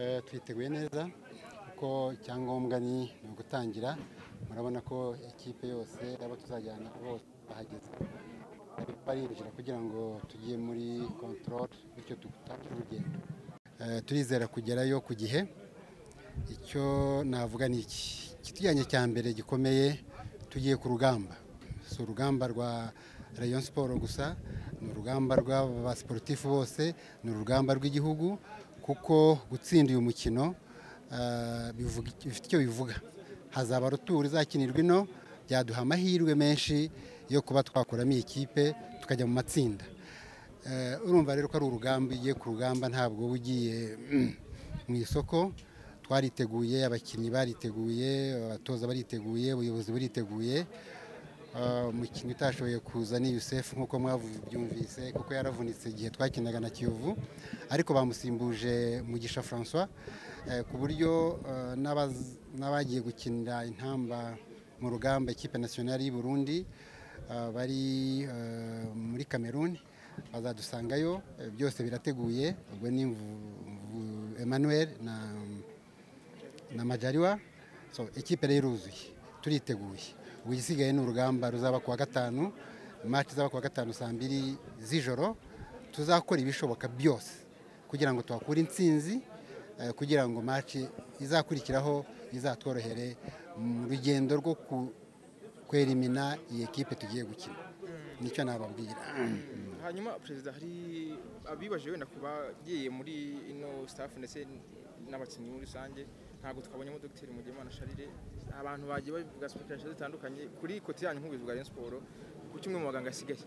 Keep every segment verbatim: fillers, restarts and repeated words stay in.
twiteguye neza kuko icyangombwa ni ugutangira. Murabona ko ekipe yose abo tuzajyana bose bahageze barinjira kugira ngo tugiye muri control bityo tutangire urugendo. Turizera kugerayo ku gihe. Icyo navuga ni iki kitujyanye cya mbere gikomeye, tugiye ku rugamba. Si urugamba rwa Rayon Sport gusa, ni urugamba rw'aba sportif bose, ni urugamba rw'igihugu, kuko gutsinda uyu mukino bifite icyo bivuga. Hazaba ruturi zakinirwa ino, byaduha amahirwe menshi yo kuba twakuramo ikipe tukajya mu matsinda. Urumva rero ko ari urugamba, igiye ku rugamba ntabwo ugiye mu isoko. Twariteguye, abakinnyi bariteguye, abatoza bariteguye, ubuyobozi buriteguye. Umukinnyi utashoboye kuza ni Youssef nk'uko mwabyumvise kuko yaravunitse igihe twakinaga na Kiyovu, ariko bamusimbuje Mugisha François, ku buryo n'abagiye gukinira intamba mu rugamba equipe nationale y'u Burundi bari muri Cameroon bazadusangayo. Byose birateguye, ubwo ni Emmanuel na na Majaliwa. So equipe rero yuzuye, turiteguye. Ubu igisigaye ni urugamba ruzaba kuwa gatanu, match zaba kuwa gatanu saa mbiri z'ijoro. Tuzakora ibishoboka byose kugira ngo twakure intsinzi, kugira ngo match izakurikiraho izatworohere mu rugendo rwo kwerimina iyi ekipe tugiye gukina. Nicyo nababwira. Hanyuma Perezida, hari abibaje wenda kuba giye muri ino staff ndetse n'abakinnyi muri rusange, ntabwo twabonyemo Dr Mugemana Charles. Abantu bagiye bavuga speculation zitandukanye kuri kote yanyu nk'ubuyobozi bwa Rayon Sport, kuko umwe mu baganga yasigaye.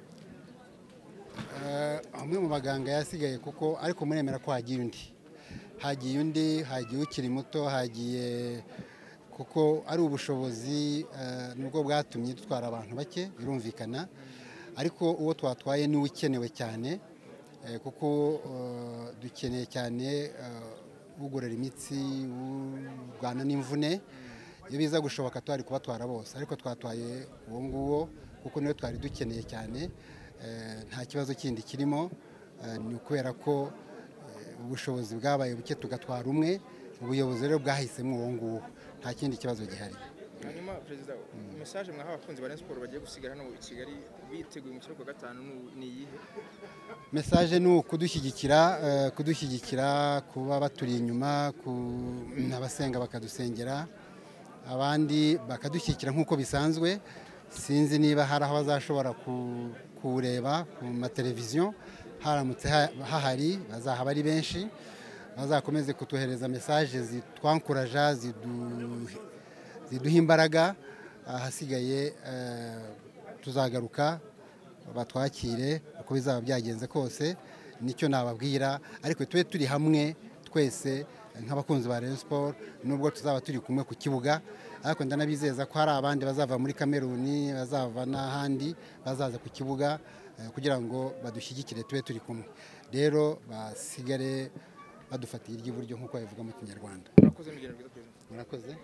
Amwe mu baganga yasigaye kuko ariko muremera ko hagiye undi hagiye undi hagiye ukiri muto, hagiye kuko ari ubushobozi nubwo bwatumye dutwara abantu bake, birumvikana. Ariko uwo twatwaye ni ukenewe cyane, kuko dukeneye cyane ugorora imitsi, urwana n'imvune. Iyo biza gushoboka twari kubatwara bose, ariko twatwaye uwo nguwo kuko niwe twari dukeneye cyane. Nta kibazo kindi kirimo, ni ukubera ko ubushobozi bwabaye buke tugatwara umwe. Ubuyobozi rero bwahisemo uwo nguwo, nta kindi kibazo gihari. Hanyuma Perezida, message mwaha abakunzi ba Rayon Sport bagiye gusigara hano i Kigali biteguye mu kiruhuko gatanu ni iyihe? Message ni ukudushyigikira, kudushyigikira, kuba baturi inyuma, abasenga bakadusengera, abandi bakadushyigikira nk'uko bisanzwe. Sinzi niba hari aho bazashobora kureba ku mateleviziyo, haramutse hahari bazahaba ari benshi, bazakomeze kutuhereza message zitwankuraja, ziduha imbaraga. Ahasigaye tuzagaruka batwakire uko bizaba byagenze kose. Nicyo nababwira, ariko tube turi hamwe twese nk'abakunzi ba Rayon Sport, nubwo tuzaba turi kumwe ku kibuga. Ariko ndanabizeza ko hari abandi bazava muri Cameroon, bazava n'ahandi, bazaza ku kibuga kugira ngo badushyigikire, tube turi kumwe. Rero basigare badufatiye iry'iburyo nk'uko babivuga mu Kinyarwanda. Murakoze.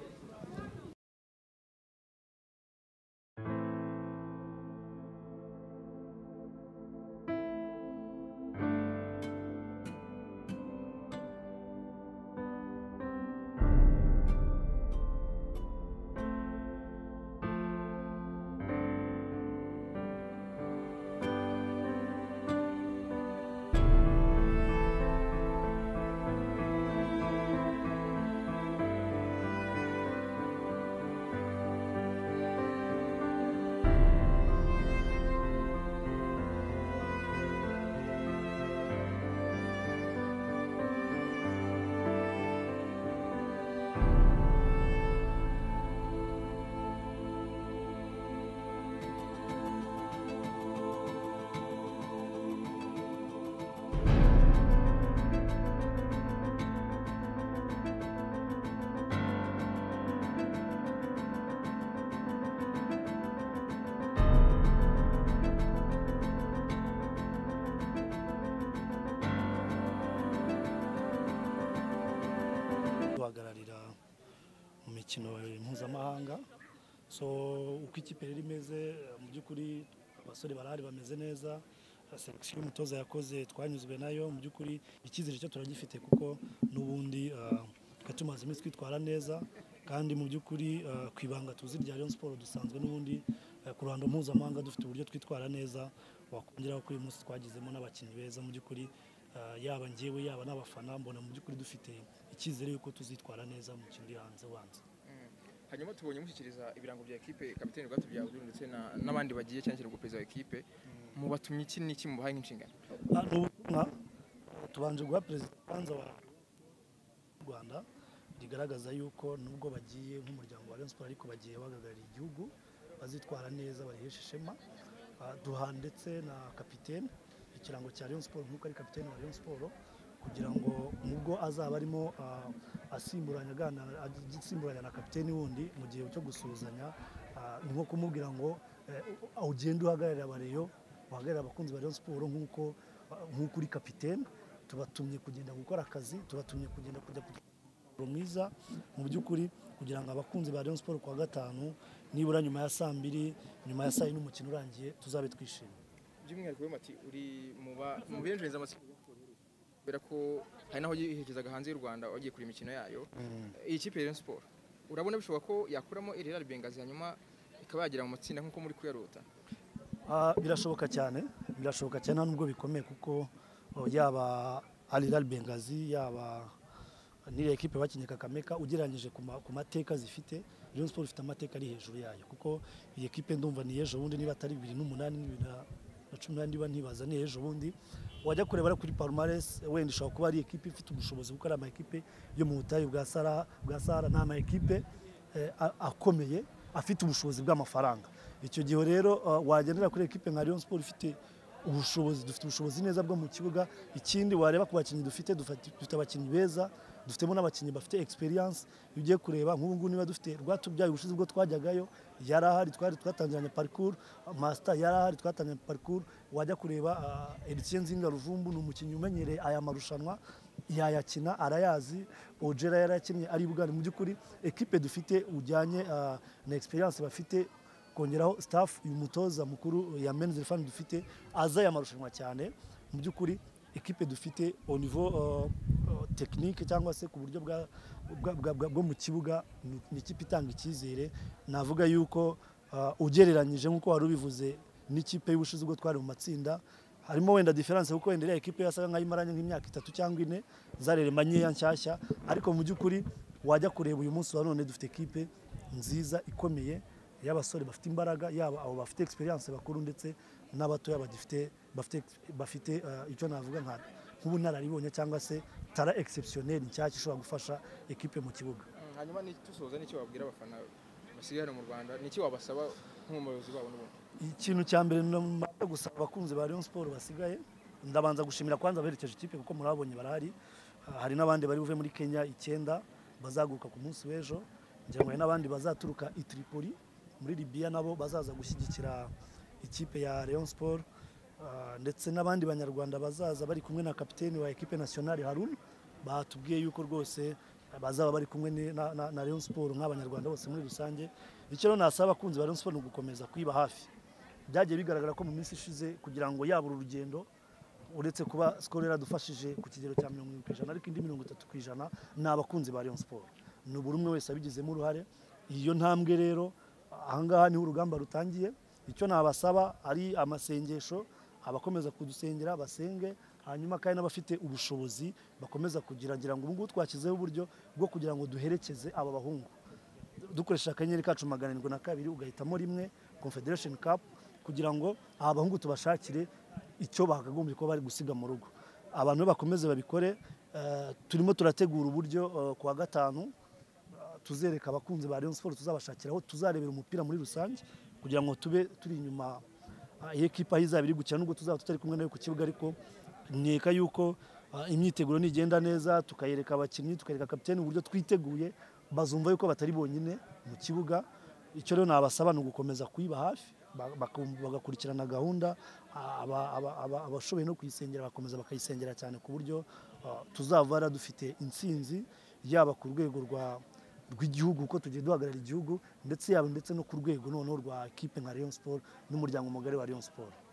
Duhagararira mu mikino mpuzamahanga. So uko ikipe rero imeze, mu by'ukuri abasore barahari bameze neza. selection y'umutoza yakoze twanyuzwe nayo mu by'ukuri icyizere cyo turagifite kuko n'ubundi tumaze iminsi twitwara neza kandi mu by'ukuri ku ibanga tuzi rya Rayon Sport dusanzwe n'ubundi ku ruhando mpuzamahanga dufite uburyo twitwara neza wakongeraho ko uyu munsi twagizemo n'abakinnyi beza mu by'ukuri yaba ngewe yaba n'abafana mbona mu by'ukuri dufite icyizere yuko tuzitwara neza mu kindi hanze wanze. Hanyuma tubonye mushyikiriza ibirango bya ekipe kapiteni Rwatubyaye Abdul ndetse n'abandi bagiye cyane cyane gupereza ekipe mu batumye iki n'iki mu bahaye nk'inshingano. N'ubutumwa tubanje guha perezida kwanza wa Rwanda rigaragaza yuko nubwo bagiye nk'umuryango wa Rayon Sport ariko bagiye bagagarira igihugu bazitwara neza barihesha ishema. Duha ndetse na kapiteni ikirango cya Rayon Sport nk'uko ari kapiteni wa Rayon Sport kugira ngo nubwo azaba arimo asimburanya gana asimburanya na kapiteni wundi mu gihe cyo gusuzanya nko kumubwira ngo ugende uhagararira abareyo uhagararira abakunzi ba Rayon Sport nk'uko nk'uko uri kapiteni tubatumye kugenda gukora akazi tubatumye kugenda kujya mwiza mu by'ukuri kugira ngo abakunzi ba Rayon Sport kwa gatanu nibura nyuma ya saa mbiri nyuma ya saa yine umukino urangiye tuzabe twishimye. By'umwihariko we mati uri mu benjenza amasiko kubera ko hari naho yihejezaga hanze y'u Rwanda wagiye kuri imikino yayo. Iyi kipe ya Rayon Sport urabona bishoboka ko yakuramo Hilal Bengazi hanyuma ikaba yagira mu matsinda nkuko muri kuyarota? Birashoboka cyane birashoboka cyane nubwo bikomeye kuko yaba Hilal Bengazi yaba nire ekipe bakinye Kakameka ugereranyije ku mateka zifite Rayon Sport ifite amateka ari hejuru yayo kuko iyi ekipe ndumva ni ejo bundi niba atari bibiri n'umunani na cumi n'umunani niba ntibaza ni ejo bundi wajya kureba kuri palmarès wenda ishobora kuba ari ekipe ifite ubushobozi kuko ari ama ekipe yo mu butayu bwa Sahara bwa Sahara n'ama ekipe akomeye afite ubushobozi bw'amafaranga. Icyo gihe rero wagendera kuri ekipe nka Rayon Sport ifite ubushobozi dufite ubushobozi neza bwo mu kibuga. Ikindi wareba ku bakinnyi dufite dufite abakinnyi beza dufitemo n'abakinnyi bafite experience. Ugiye kureba nk'ubu ngubu niba dufite Rwatubyaye ubushize bwo twajyagayo yarahari twari twatangiranye parcours master yarahari twatangiranye parcours. Wajya kureba Edicien Nzinga Ruvumbu ni umukinnyi umenyereye aya marushanwa yayakina arayazi Ojera yarakinnye ari bugari mu by'ukuri ekipe dufite ujyanye na experience bafite kongeraho staff uyu mutoza mukuru ya Men's Fan dufite aza ya marushanwa cyane mu by'ukuri ekipe dufite au niveau uh, uh, technique cyangwa se ku buryo bwa bwo mu kibuga ni ikipe itanga icyizere. Navuga yuko uh, ugereranyije nkuko wari ubivuze n'ikipe y'ubushize ubwo twari mu matsinda harimo wenda difference kuko wenda ekipe yasaga nkayimaranye nk'imyaka itatu cyangwa ine zareremanye ya nshyashya ariko mu by'ukuri wajya kureba uyu munsi wa none dufite ekipe nziza ikomeye y'abasore bafite imbaraga yaba abo bafite experience bakuru ndetse n'abatoya badifite bafite bafite icyo navuga nka nk'ubunararibonye cyangwa se tara exceptionnel nshyashya ishobora gufasha ekipe mu kibuga. Hanyuma ni tusoza n'icyo wabwira abafana basigaye hano mu Rwanda n'icyo wabasaba nk'umuyobozi wabo n'ubundi? Ikintu cya mbere no gusaba abakunzi ba Rayon Sport basigaye ndabanza gushimira kwanza aberekeje ikipe kuko murabonye barahari. Hari n'abandi bari buve muri Kenya icyenda bazaguruka ku munsi w'ejo ngira ngo n'abandi bazaturuka i Tripoli muri Libya nabo bazaza gushyigikira ikipe ya Rayon Sport ndetse n'abandi banyarwanda bazaza bari kumwe na kapiteni wa ekipe nationale Harun batubwiye yuko rwose bazaba bari kumwe na, na, na Rayon Sport nk'abanyarwanda bose muri rusange. Icyo nasaba abakunzi ba Rayon Sport ni gukomeza kwiba hafi. Byagiye bigaragara ko mu minsi ishize kugira ngo yabura urugendo uretse kuba skoro yaradufashije ku kigero cya mirongo irindwi ku ijana ariko indi mirongo itatu ku ijana ni abakunzi ba Rayon Sport. Ni buri umwe wese abigizemo uruhare. Iyo ntambwe rero ahangaha niho urugamba rutangiye. Icyo nabasaba ari amasengesho abakomeza kudusengera basenge hanyuma kandi n'abafite ubushobozi bakomeza kugira ngira ngo ubungu twakizeho uburyo bwo kugira ngo duherekeze aba bahungu dukoresha akanyenyeri kacu magana arindwi na kabiri ugahitamo rimwe Confederation Cup kugira ngo aba bahungu tubashakire icyo bakagombye ko bari gusiga mu rugo. Abantu bakomeze babikore. Uh, turimo turategura uburyo uh, kwa gatanu uh, tuzereka abakunzi ba Rayon Sport tuzabashakiraho tuzarebera umupira muri rusange kugira ngo tube turi inyuma y'ekipa uh, izabiri gukina nubwo tuzaba tutari kumwe nayo ku kibuga ariko nkeka yuko uh, imyiteguro nigenda neza tukayereka abakinnyi tukareka kapiteni uburyo twiteguye bazumva yuko batari bonyine mu kibuga. Icyo rero nabasaba no gukomeza kwiba hafi bagakurikirana gahunda abashoboye no kuyisengera bakomeza bakayisengera cyane ku buryo tuzavara dufite intsinzi yaba ku rwego rwa rw'igihugu uko tugiye duhagarara igihugu ndetse yaba ndetse no ku rwego noneho rwa ekipe nka Rayon Sport n'umuryango mugari wa Rayon Sport.